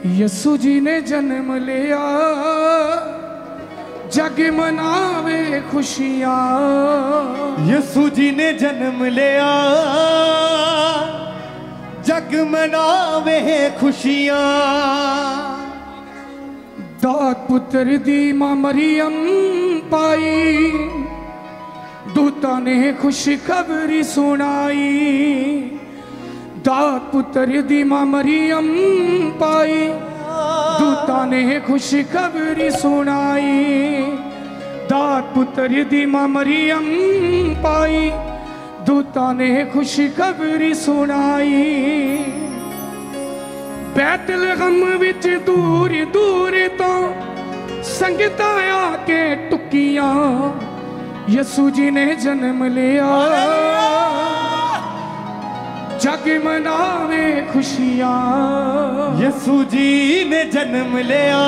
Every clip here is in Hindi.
यसु जी ने जन्म लिया, जग मनावे खुशियाँ। यसु जी ने जन्म लिया, जग मनावे खुशियाँ। दात पुत्र दी मां मरियम पाई, दूता ने खुशखबरी सुनाई। दात पुत्र दी मां मरियम पाई, दूता ने खुशखबरी सुनाई। दात पुत्र दी मां मरियम पाई, दूता ने खुशखबरी सुनाई। बैतलहम विच दूर दूर तो संगतां आके टुकियां, यसु जी ने जन्म लिया, जग मनावे खुशियाँ। यसु जी ने जन्म लिया,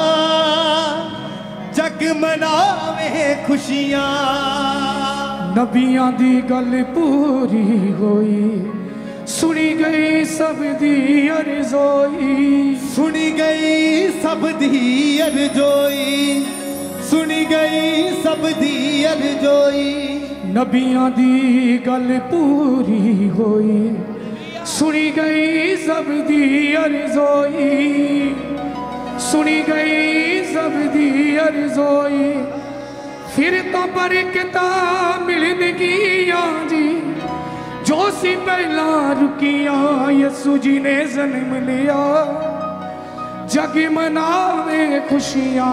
जग मनावे खुशियाँ। नबियां दी गल पूरी होई, सुनी गई सब दी अर्ज़ोई। सुनी गई सब दी अर्ज़ोई, सुनी गई सब दी अर्ज़ोई। नबियां दी गल पूरी होई, सुनी गई सब दी अर्ज़ोई। सुनी गई सब दी अर्ज़ोई। फिर तो बरकतां मिलनगियां जी, जो सी पहला रुकियां। यसु जी ने जन्म लिया, जग मनावे खुशियाँ।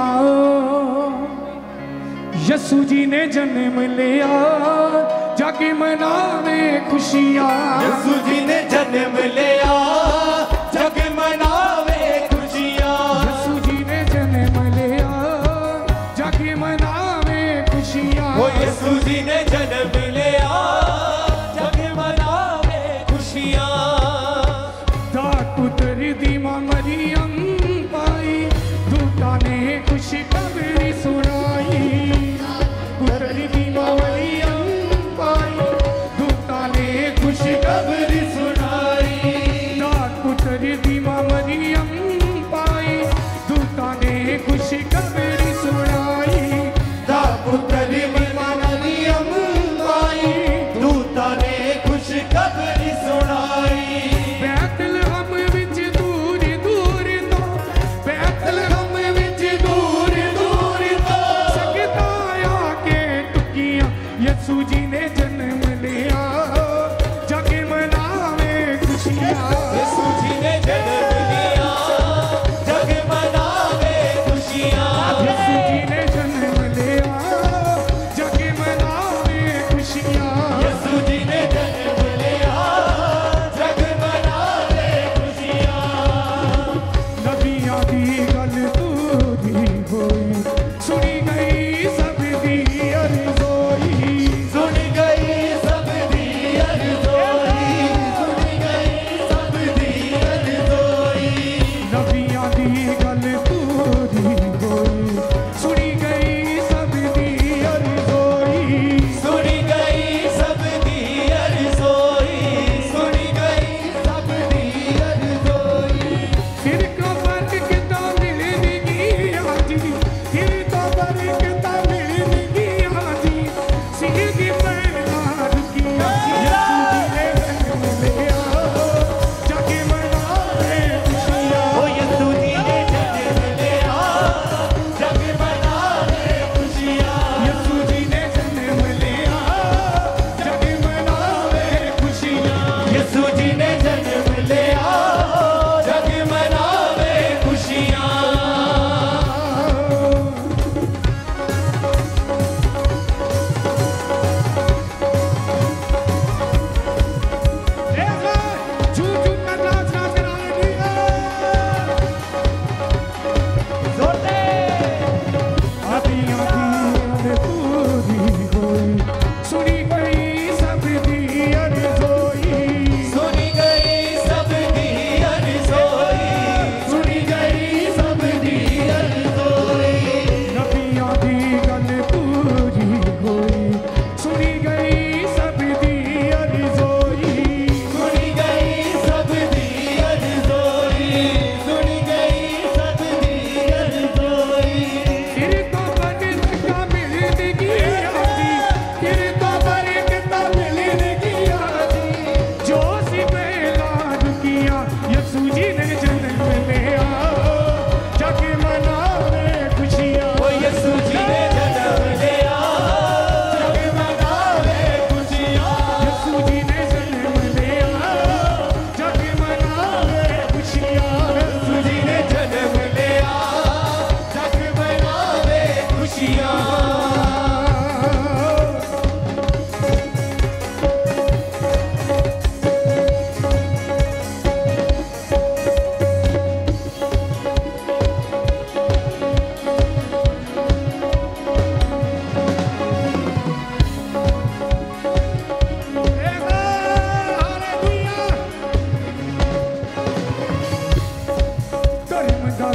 यसु जी ने जन्म लिया, जग मनावे खुशियाँ। यसु जी ने जन्म लिया, जग मनावे खुशियाँ। यसु जी ने जन्म लिया, जग मनावे खुशियाँ। ओ यसु जी ने जन्म लिया, जग मनावे खुशियाँ। दात पुत्र दी मां मरियम पाई, दूता ने खुशखबरी सुनाई। पुत्र दी मां मरियम पाई, दूता ने खुशखबरी सुनाई।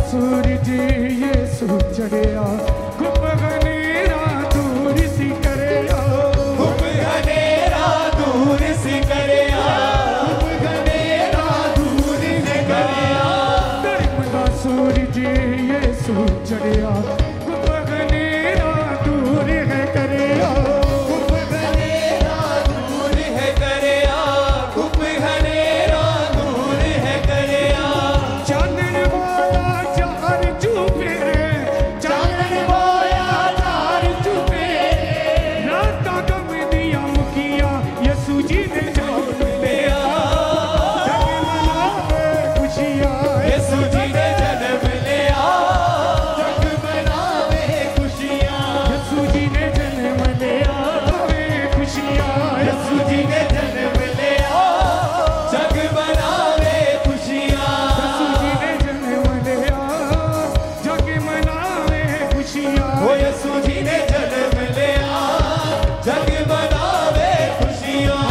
सूरज येसु चढ़िया गुप घनेरा दूर सी करया गुप घनेरा दूर सी करया गुप घनेरा दूर सी करया धर्म दा सूरज येसु चढ़िया गुप घनेरा दूर है करया गुप घनेरा दूर है करया गुप घनेरा दूर है करया चांदन वाला चार चुफेरे चांदन बोया चार चुफेरे राता गम दिया मुखिया यसु जी ने जन्म लिया जग मनावे खुशियाँ यसु जी ने जन्म लिया जग मनावे खुशियाँ यसु जी ने जन्म लिया वे खुशियाँ यसु जी ने जन्म लिया जग मनावे खुशियाँ यसु जी ने जन्म लिया जग मनावे खुशियाँ ओ यसु जी ने जन्म लिया जग मनावे खुशियाँ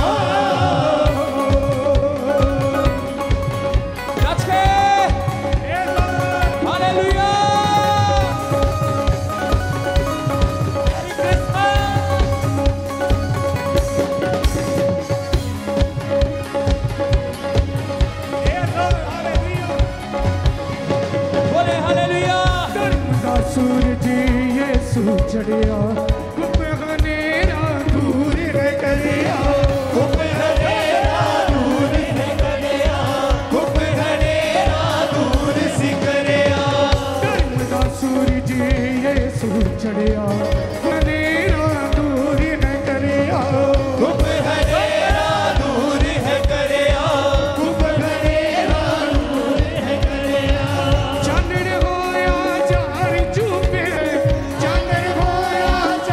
नाच के हालेलुया मैरी बोले हालेलुया धर्म दा सूरज येसु चढ़िया गुप घनेरा दूर है करया गुप घनेरा दूर है करया गुप घनेरा दूर सी करया धर्म दा सूरज येसु चढ़िया घनेरा दूर है करया गुप घनेरा दूर है करया गुप घनेरा दूर है करया चानन होया चार चुफे चांदन बोया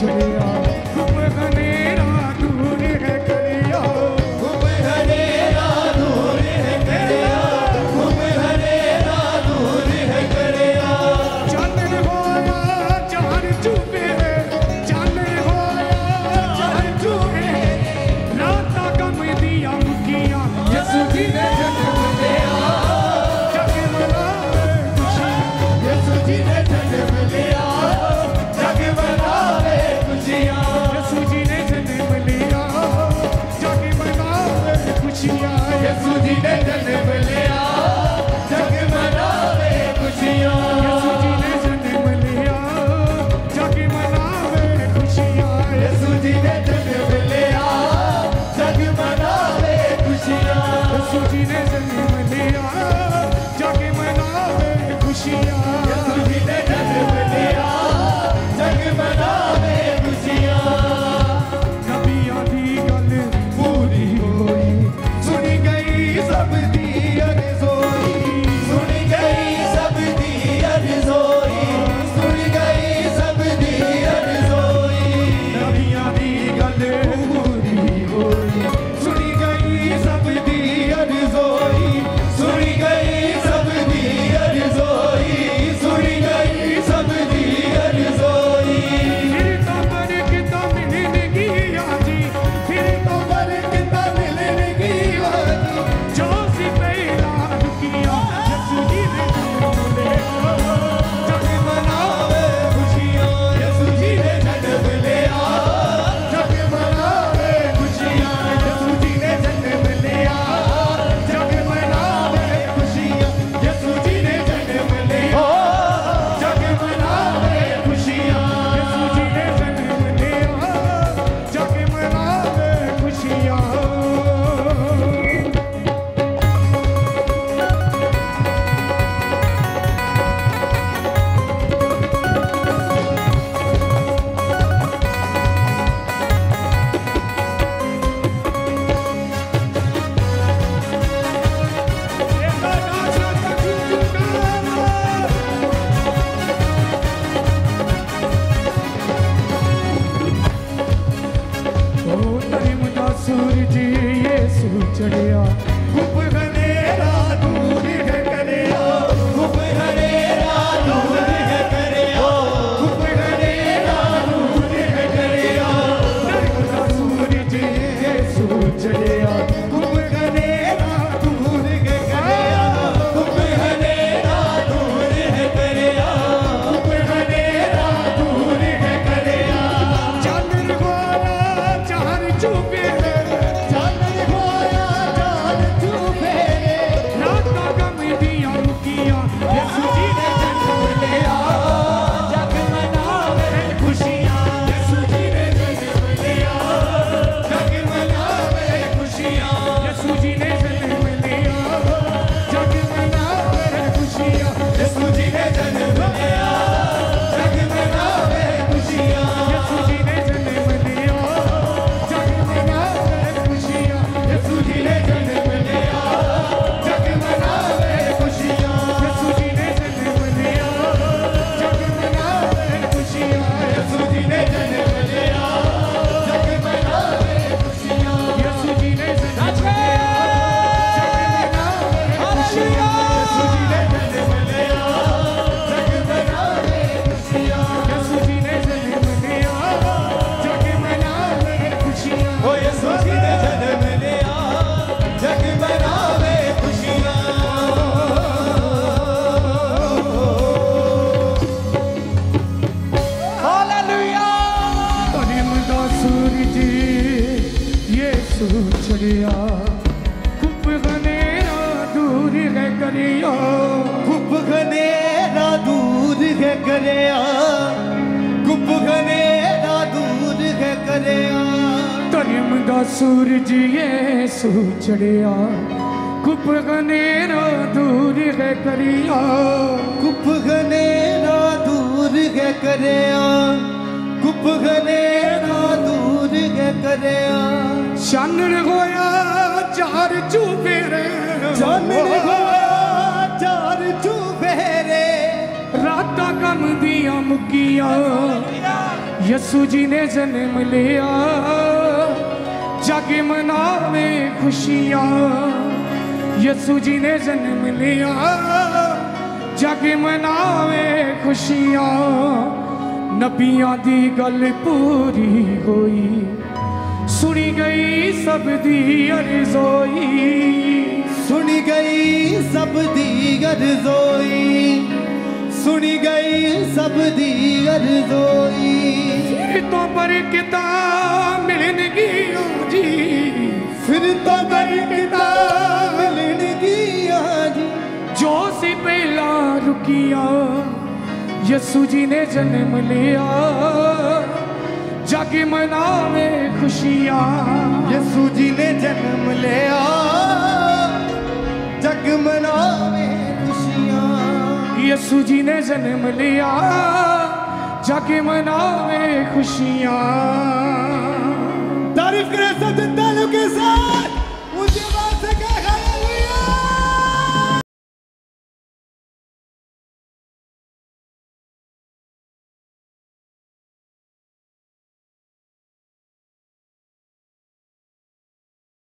चढ़िया गुप घनेरा दूर है करिया गुप घनेरा दूर है करिया गुप घनेरा दूर है करिया चानन होया चार चुपे चानन होया चार चुपे राता कम दिया मुखिया यसु जी ने जन्म लिया जग मनावे खुशी यसु जी ने जन्म लिया जग मनावे खुशियाँ यसु जी ने जन्म लिया जग मनावे खुशियाँ यसु जी ने जन्म लिया जग मनावे खुशियाँ यसु जी ने जन्म लिया जग मनावे खुशियाँ यसु जी ने जन्म लिया जग मनावे खुशियाँ यसु जी ने जन्म लिया जग मनावे खुशियाँ यसु जी ने जन्म लिया जग मनावे खुशियाँ नबियाँ दी गल पूरी होई सुनी गई सब दी अरज़ोई सुनी गई सब दी अरज़ोई सुनी गई सब दी अरज़ोई नबियाँ दी गल पूरी होई सुनी गई सब दी अरज़ोई सुनी गई सब दी अरज़ोई सुनी गई सब दी अरज़ोई फिर तो बरकत मिलनेगी आजी फिर तो बरकत मिलनेगी आजी जो सी पहला दुखिया यसु जी ने जन्म लिया जग मनावे खुशियाँ यसु जी ने जन्म लिया जग मनावे खुशियाँ यसु जी ने जन्म लिया जग मनावे खुशियाँ यसु जी ने जन्म लिया जग मनावे खुशियाँ यसु जी ने जन्म लिया जग मनावे खुशियाँ सूरज येसु चढ़िया गुप घनेरा दूर है करिया गुप घनेरा दूर है करिया गुप घनेरा दूर है करिया सूरज येसु चढ़िया गुप घनेरा दूर है करिया गुप घनेरा दूर है करिया गुप घनेरा दूर है करिया चांदन गोरा चार चुपे चांदन खोया चांद चुपे रात का गम दिया मुखिया यसु जी ने जन्म लिया जग मनावे खुशियाँ यसु जी ने जन्म लिया जग मनावे खुशियाँ यसु जी ने जन्म लिया जग मनावे खुशियाँ यसु जी ने जन्म लिया जग मनावे खुशियाँ यसु जी ने जन्म लिया जग मनावे खुशियाँ यसु जी ने जन्म लिया जग मनावे खुशियाँ यसु जी ने जन्म लिया जग मनावे खुशियाँ यसु जी ने जन्म लिया जग मनावे खुशियाँ यसु जी ने जन्म लिया जग मनावे खुशियाँ यसु जी ने जन्म लिया जग मनावे खुशियाँ यसु जी ने जन्म लिया जग मनावे खुशियाँ ओ यसु जी ने जन्म लिया जग मनावे खुशियाँ हालेलुया प्रेम दा सूरज येसु चढ़िया गुप घनेरा दूर है करिया गुप घनेरा दूर है करिया गुप घनेरा दूर है करिया प्रेम दा सूरज येसु चढ़िया गुप घनेरा दूर है करिया गुप घनेरा दूर है करिया गुप घनेरा दूर है करिया चानन होया चार चुफेरे चानन होया चार चुफेरे राता कम दिया मुकिया यसू जी ने जन्म लिया, जग मनावे खुशियाँ। यसू जी ने जन्म लिया, जग मनावे खुशियाँ। नबियां दी गल पूरी होई, सुनी गई सब दी अर्ज़ोई, सुनी गई सब दी अर्ज़ोई, सुनी गई सब दी अर्ज़ोई। फिर तो बरकतां मिलनगियां जी, फिर तो बरकतां मिलनगियां जी, जो सी पहला रुकिया। यसू जी ने जन्म लिया, जग मनावे खुशियाँ। यसू जी ने जन्म लिया, जग मनावे खुशियाँ। यसू जी ने जन्म लिया, जग मनावे खुशियाँ। तारीफ करें सब तालों के साथ।